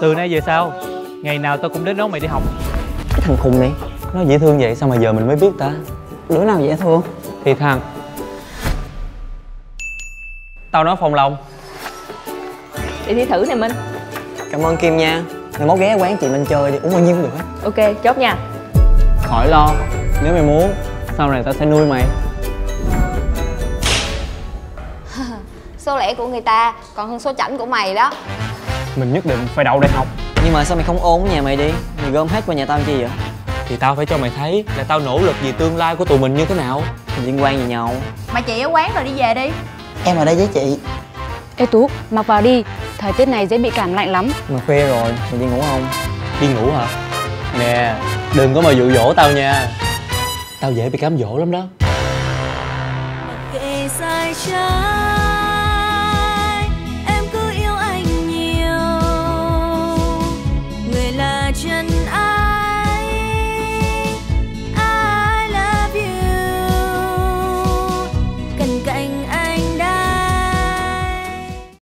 Từ nay về sau, ngày nào tao cũng đến đón mày đi học. Cái thằng khùng này, nó dễ thương vậy sao mà giờ mình mới biết ta? Đứa nào dễ thương? Thì thằng tao nói Phong Long. Đi thi thử nè Minh. Cảm ơn Kim nha. Mày mốt ghé quán chị mình chơi đi, uống bao nhiêu cũng được á. Ok, chốt nha. Khỏi lo, nếu mày muốn, sau này tao sẽ nuôi mày. Số lẻ của người ta còn hơn số chảnh của mày đó. Mình nhất định phải đậu đại học. Nhưng mà sao mày không ôn ở nhà mày đi? Mày gom hết qua nhà tao làm chi vậy? Thì tao phải cho mày thấy là tao nỗ lực vì tương lai của tụi mình như thế nào. Mình liên quan gì nhau? Mà chị ở quán rồi, đi về đi. Em ở đây với chị. Ê Tú, mặc vào đi. Thời tiết này dễ bị cảm lạnh lắm. Mà khuya rồi, mày đi ngủ không? Đi ngủ hả? Nè, đừng có mà dụ dỗ tao nha. Tao dễ bị cám dỗ lắm đó. Kệ sai trái, em cứ yêu anh nhiều. Người là chân